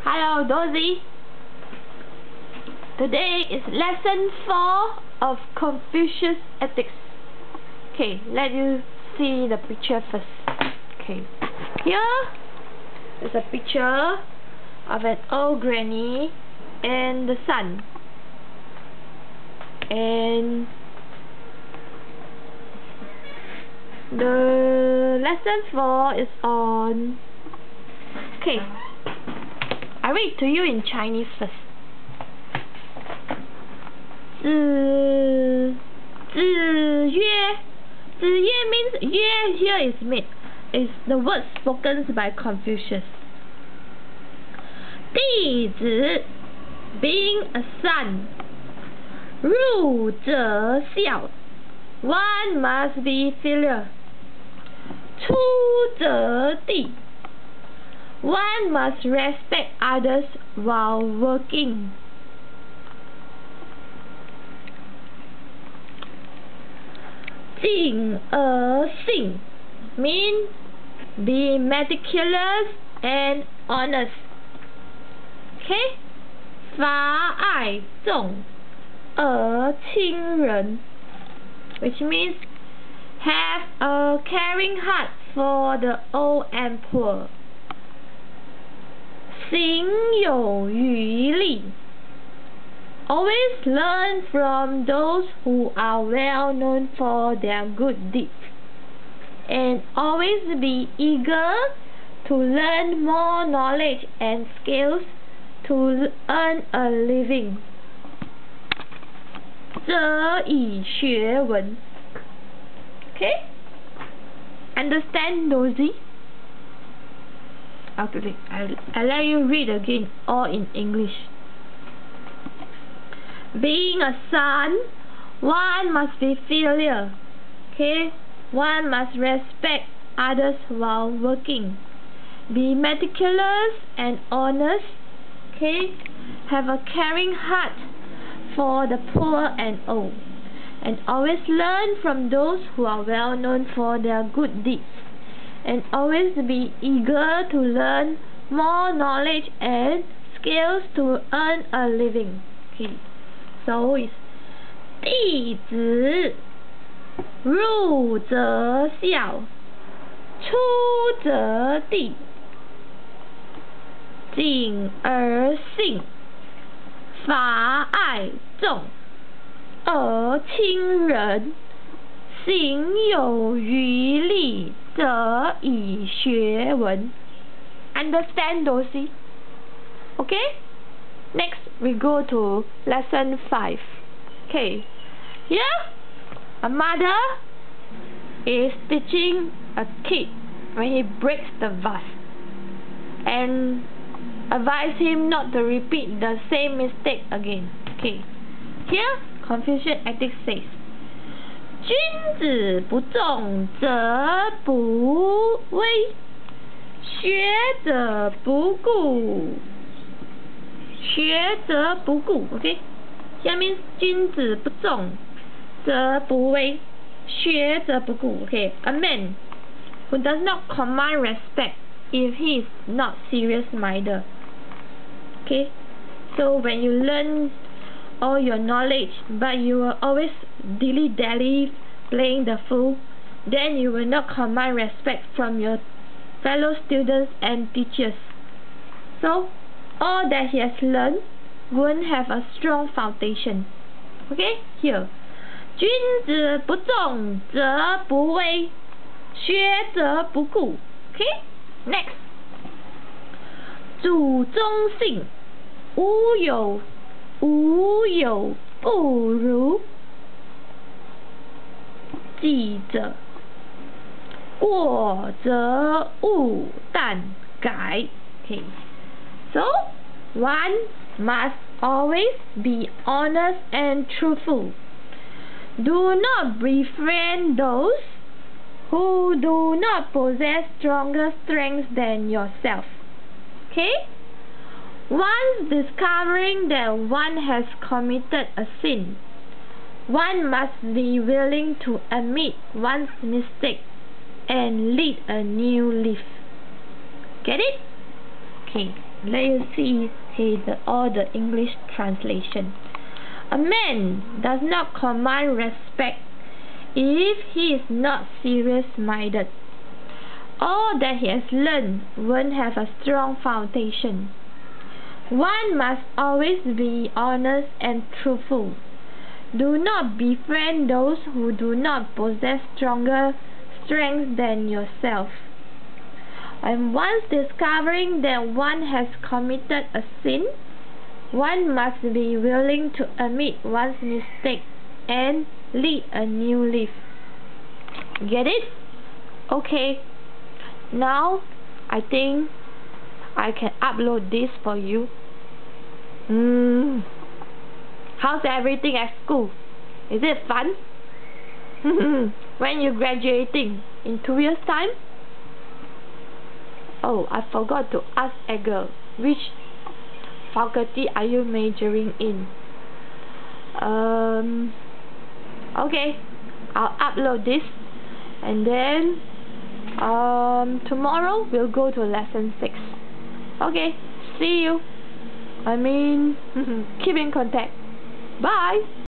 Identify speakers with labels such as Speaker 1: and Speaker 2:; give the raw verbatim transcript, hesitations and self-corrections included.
Speaker 1: Hello, Dozie. Today is lesson four of Confucius ethics. Okay, let you see the picture first. Okay, here is a picture of an old granny and the son. And the lesson four is on. Okay, I read to you in Chinese first. 子子曰 子曰 means 曰 here is made. Is the word spoken by Confucius. 弟子 being a son. 入者孝 one must be filial. 出者弟 one must respect others while working. 敬而信 mean be meticulous and honest. Okay? 法爱众而亲仁 which means have a caring heart for the old and poor. 行有余力 always learn from those who are well known for their good deeds, and always be eager to learn more knowledge and skills to earn a living. 则以学文 Okay? Understand, Dozie? Okay, I'll, I'll let you read again, all in English. Being a son, one must be filial. Okay? One must respect others while working. Be meticulous and honest. Okay? Have a caring heart for the poor and old. And always learn from those who are well known for their good deeds. And always be eager to learn more knowledge and skills to earn a living. Okay. So it's 弟子入则孝，出则弟，敬而信，法爱众而亲仁，行有余力，则以学文。Understand, Dozie? Okay? Next, we go to lesson five. Okay, here a mother is teaching a kid when he breaks the vase and advise him not to repeat the same mistake again. Okay, here Confucius ethics says, 君子不重则不威，学者不固。学则不固 okay? Here means 君子不重则不威，学则不固 okay? A man who does not command respect if he is not serious-minded. Okay? So when you learn all your knowledge but you are always dilly-dally playing the fool, then you will not command respect from your fellow students and teachers. So all that he has learned won't have a strong foundation. Okay? Here. 君子不重则不威，学则不固。Okay? Next. 主忠信，无有无有不如。记者，过则勿惮改。Okay. So, one must always be honest and truthful. Do not befriend those who do not possess stronger strength than yourself. Okay? Once discovering that one has committed a sin, one must be willing to admit one's mistake and lead a new life. Get it? Okay. let you see hey, the, all the English translation. A man does not command respect if he is not serious-minded. All that he has learned won't have a strong foundation. One must always be honest and truthful. Do not befriend those who do not possess stronger strength than yourself. And once discovering that one has committed a sin, one must be willing to admit one's mistake and lead a new life. Get it? Okay. Now, I think I can upload this for you. Hmm. How's everything at school? Is it fun? When you graduating? In two years' time? Oh, I forgot to ask Edgar, which faculty are you majoring in? Um. Okay, I'll upload this, and then um tomorrow we'll go to lesson six. Okay, see you. I mean, keep in contact. Bye.